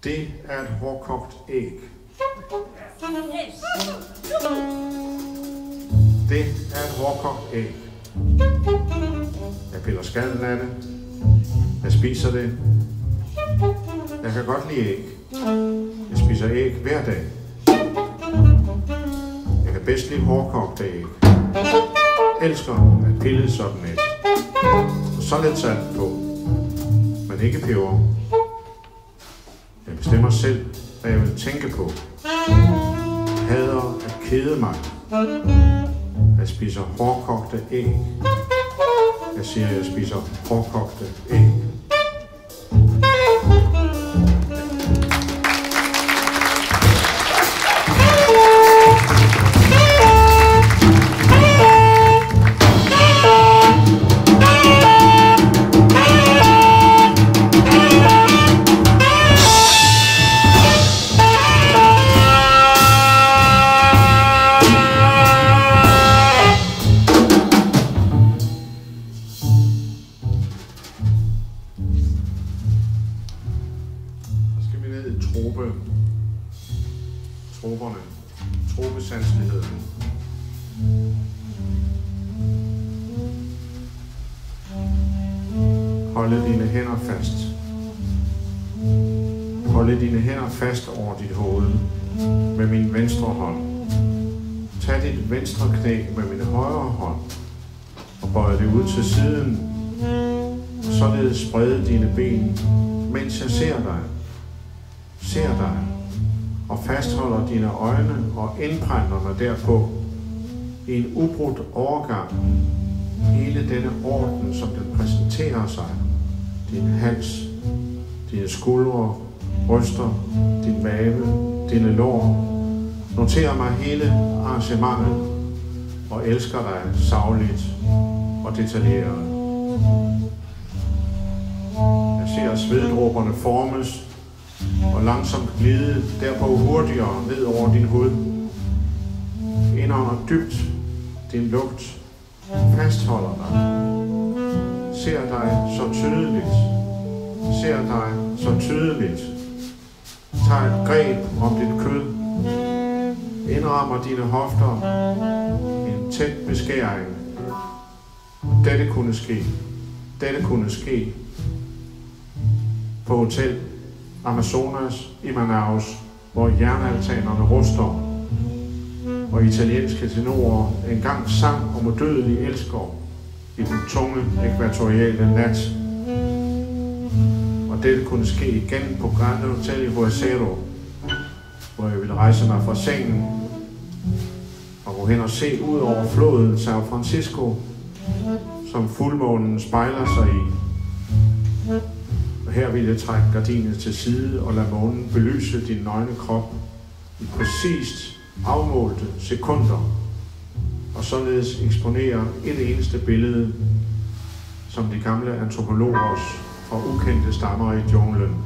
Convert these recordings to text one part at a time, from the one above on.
Det er et hårdkogt æg. Det er et hårdkogt æg. Jeg piller skallen af det. Jeg spiser det. Jeg kan godt lide æg. Jeg spiser æg hver dag. Jeg kan bedst lide hårdkogte æg. Jeg elsker at pille sådan et. Og så lidt salt på. Men ikke peber. Jeg bestemmer selv, hvad jeg vil tænke på. Jeg hader at kede mig. Jeg spiser hårdkogte æg. Jeg siger, at jeg spiser hårdkogte æg. Tropesanseligheden. Holde dine hænder fast. Holde dine hænder fast over dit hoved med min venstre hånd. Tag dit venstre knæ med min højre hånd og bøj det ud til siden. Således sprede dine ben, mens jeg ser dig, og fastholder dine øjne og indprænder mig derpå i en ubrudt overgang. Hele denne orden, som den præsenterer sig. Din hals, dine skuldre, bryster, din mave, dine lår. Noterer mig hele arrangementet og elsker dig sagligt og detaljeret. Jeg ser sveddråberne formes og langsomt glide derpå hurtigere ned over din hud. Indånder dybt din lugt, fastholder dig. Ser dig så tydeligt. Tag et greb om dit kød. Indrammer dine hofter. En tæt beskæring. Dette kunne ske på Hotel Amazonas i Manaus, hvor jernaltanerne ruster, og italienske tenorer engang sang om udødelige elskere i den tunge ækvatoriale nat. Og dette kunne ske igen på Grand Hotel i Huasero, hvor jeg ville rejse mig fra sengen og gå hen og se ud over floden San Francisco, som fuldmånen spejler sig i. Og her vil jeg trække gardinet til side og lade månen belyse din nøgne krop i præcist afmålte sekunder, og således eksponere et eneste billede, som de gamle antropologers fra ukendte stammer i junglen.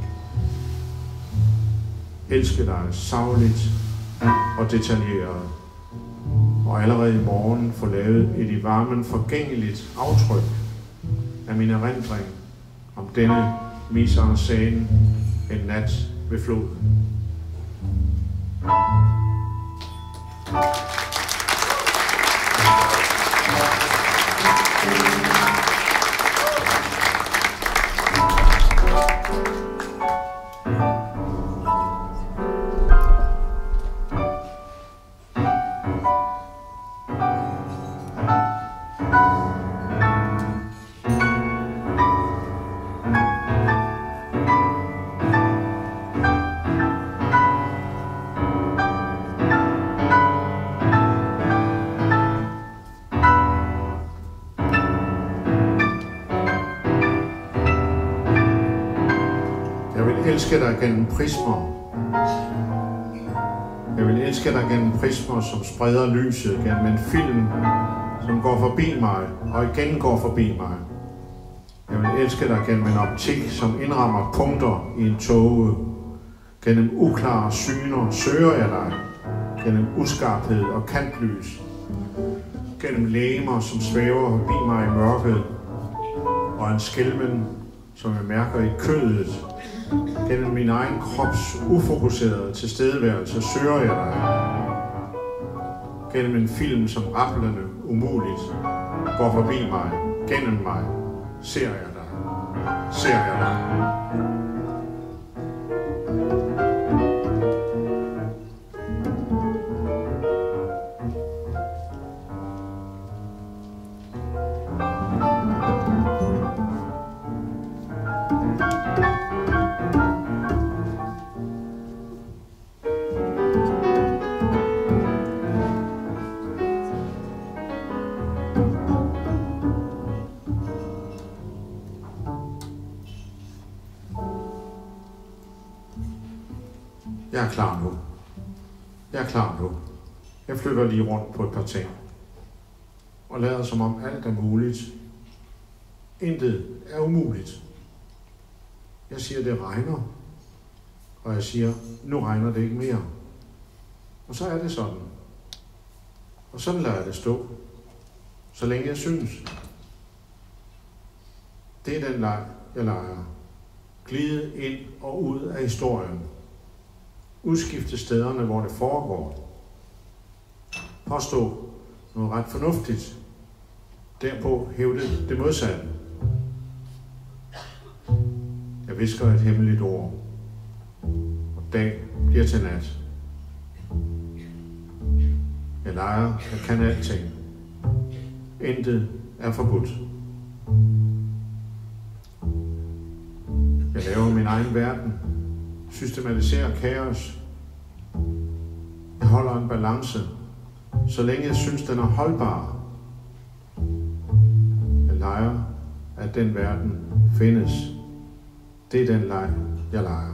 Elske dig sagligt og detaljeret, og allerede i morgen få lavet et i varmen forgængeligt aftryk af min erindring om denne mise-en-scène en nat ved floden. Elske dig gennem prismer. Jeg vil elske dig gennem prismer, som spreder lyset gennem en film, som går forbi mig og igen går forbi mig. Jeg vil elske dig gennem en optik, som indrammer punkter i en tåge. Gennem uklare syner søger jeg dig. Gennem uskarphed og kantlys. Gennem legemer, som svæver forbi mig i mørket. Og en skælmen, som jeg mærker i kødet Gennem min egen krops ufokuserede tilstedeværelse søger jeg dig. Gennem en film som rablende umuligt går forbi mig, gennem mig, ser jeg dig, ser jeg dig. Jeg er klar nu. Jeg er klar nu. Jeg flytter lige rundt på et par ting. Og lader som om alt er muligt. Intet er umuligt. Jeg siger, det regner. Og jeg siger, nu regner det ikke mere. Og så er det sådan. Og sådan lader jeg det stå. Så længe jeg synes. Det er den leg, jeg leger. Glide ind og ud af historien. Udskifte stederne, hvor det foregår. Påstå noget ret fornuftigt. Derpå hævde det modsatte. Jeg hvisker et hemmeligt ord. Og dag bliver til nat. Jeg leger, jeg kan alting. Intet er forbudt. Jeg laver min egen verden. Systematiserer kaos. Jeg holder en balance, så længe jeg synes, den er holdbar. Jeg leger, at den verden findes. Det er den leg, jeg leger.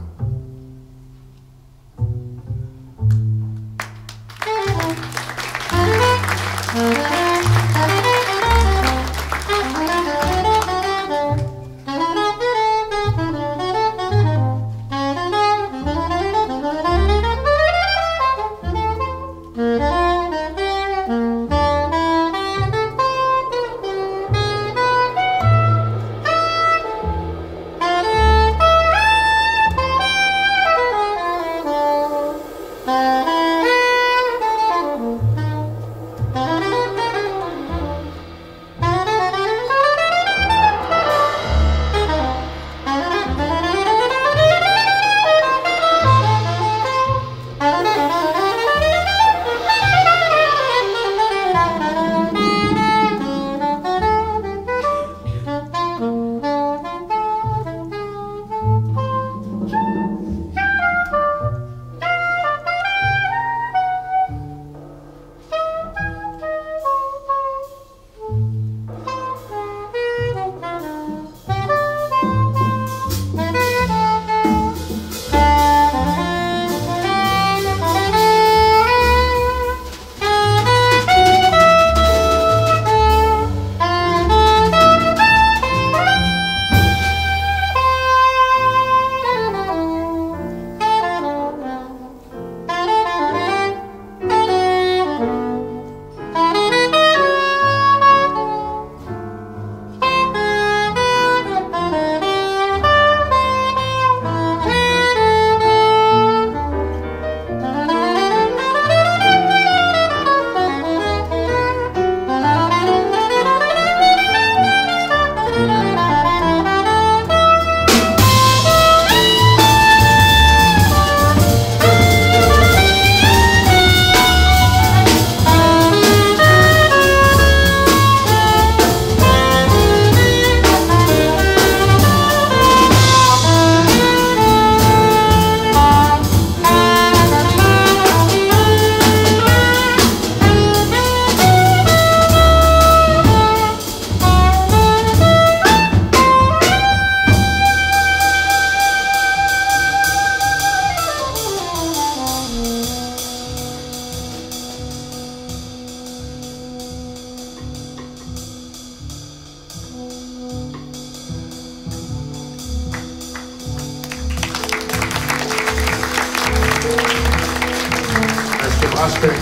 Raspek,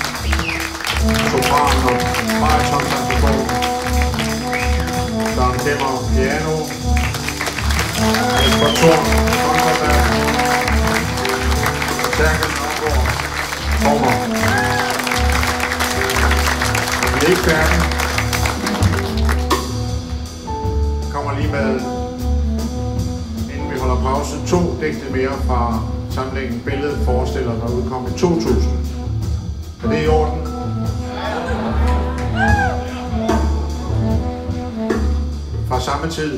sopran og baritonsaxofon, Søren Kemmer, piano, Jesper Thorn, kontrabass. Terkel Nørgaard, trommer. Vi er ikke færdige. Jeg kommer lige med, inden vi holder pause, 2 digte mere fra samlingen Billedet forestiller, der udkom i 2000. Er det i orden? Fra samme tid.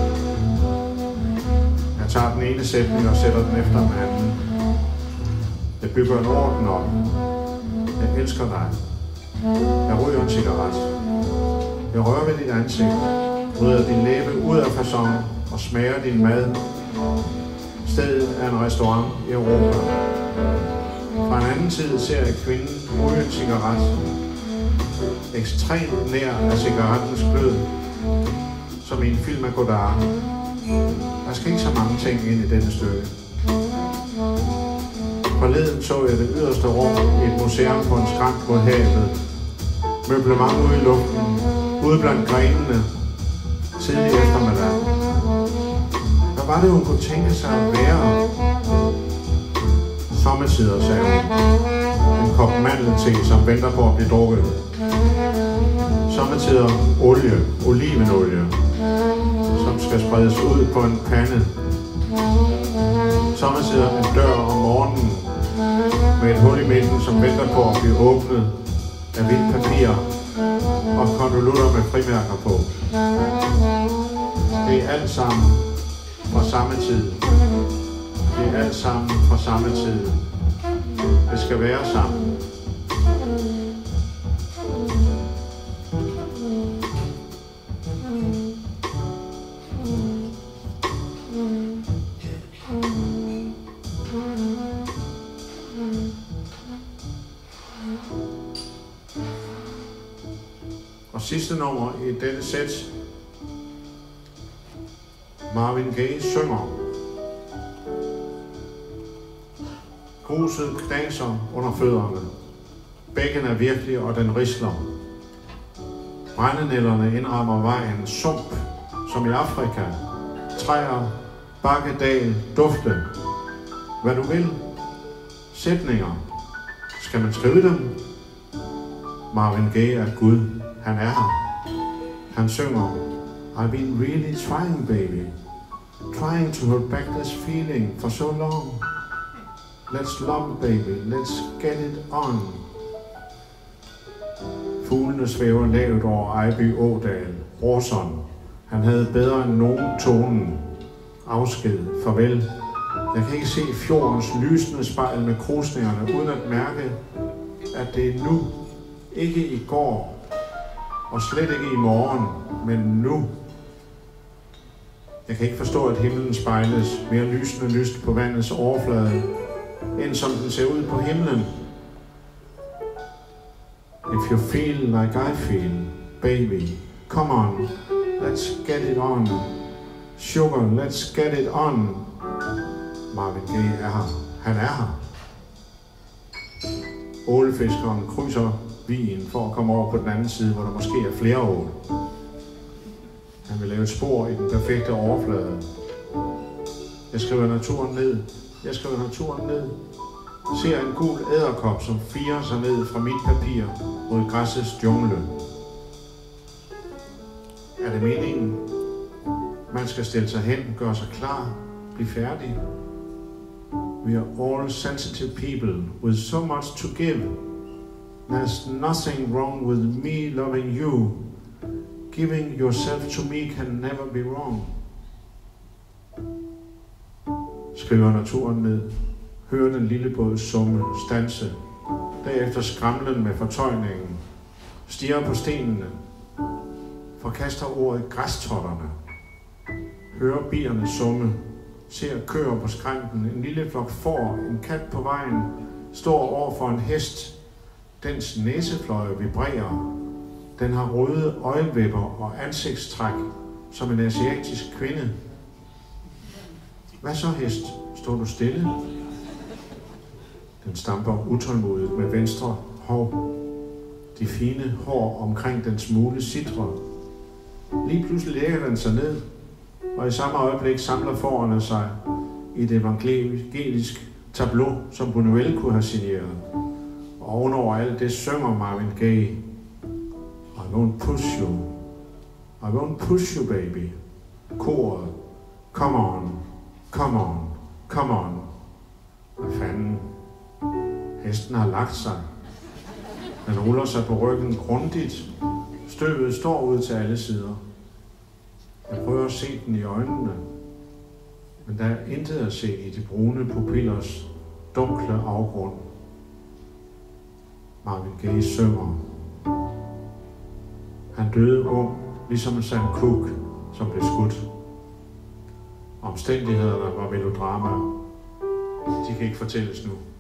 Jeg tager den ene sætning og sætter den efter den anden. Jeg bygger en orden op. Jeg elsker dig. Jeg ryger en cigaret. Jeg rører ved dit ansigt. Bryder din læbe ud af facon og smager din mad. Stedet er en restaurant i Europa. Fra en anden tid ser jeg kvinden ryge en cigaret. Ekstremt nær af cigarettens glød. Som i en film af Godard. Der skal ikke så mange ting ind i denne stykke. Forleden så jeg det yderste rum i et museum på en skrænt mod havet. Møblement ude i luften, ude blandt grenene, tidlig eftermiddag. Hvad var det, hun kunne tænke sig at være? Sommetider, sagde hun. En kop mandelte, som venter på at blive drukket. Sommetider olie, olivenolie, som skal spredes ud på en pande. Sommetider en dør om morgenen med et hul i midten, som venter på at blive åbnet af hvidt papir og konvolutter med frimærker på. Det er alt sammen fra samme tid. Det er alt sammen fra samme tid. Det skal være sammen. Og sidste nummer i dette sæt. Marvin Gaye synger. Gruset knaser under fødderne. Bækken er virkelig, og den risler. Brændenælderne indrammer vejen. Sump, som i Afrika. Træer, bakkedal, dufte. Hvad du vil. Sætninger. Skal man skrive dem? Marvin Gaye er Gud. Han er her. Han synger. I've been really trying, baby. Trying to hold back this feeling for so long. Let's love, baby. Let's get it on. Fuglene svæver lavt over Ejby Ådal. Orson. Han havde bedre end nogen tonen. Afsked. Farvel. Jeg kan ikke se fjordens lysende spejl med krusningerne, uden at mærke, at det er nu. Ikke i går. Og slet ikke i morgen, men nu. Jeg kan ikke forstå, at himlen spejles mere lysende lyst på vandets overflade, end som den ser ud på himlen. If you feel like I feel, baby, come on, let's get it on. Sugar, let's get it on. Marvin Gaye er her. Han er her. Ålefiskeren krydser Wien for at komme over på den anden side, hvor der måske er flere ål. Han vil lave et spor i den perfekte overflade. Jeg skriver naturen ned. Jeg skriver naturen ned. Ser en gul edderkop, som firer sig ned fra mit papir mod græssets jungle. Er det meningen? Man skal stille sig hen, gøre sig klar, blive færdig. We are all sensitive people with so much to give. There's nothing wrong with me loving you. Giving yourself to me can never be wrong. Skriver naturen ned. Hører den lille båd summe, stanse. Derefter skramlen med fortøjningen. Stirrer på stenene. Forkaster ordet græstotterne. Hører bierne summe. Ser køer på skrænten. En lille flok får. En kat på vejen. Står over for en hest. Dens næsefløje vibrerer. Den har røde øjenvipper og ansigtstræk som en asiatisk kvinde. Hvad så, hest? Står du stille? Den stamper utålmodigt med venstre hov. De fine hår omkring dens mule sitrer. Lige pludselig lægger den sig ned. og i samme øjeblik samler fårene sig i et evangelisk tableau, som Buñuel kunne have signeret. Og ovenover alt det synger Marvin Gaye, I won't push you, I won't push you baby. Koret, come on, come on, come on. Hvad fanden? Hesten har lagt sig. Den ruller sig på ryggen grundigt. Støvet står ud til alle sider. Jeg prøver at se den i øjnene, men der er intet at se i de brune pupillers dunkle afgrund. Marvin Gaye synger. Han døde ung, ligesom Sam Cooke, som blev skudt. Omstændighederne var melodrama. De kan ikke fortælles nu.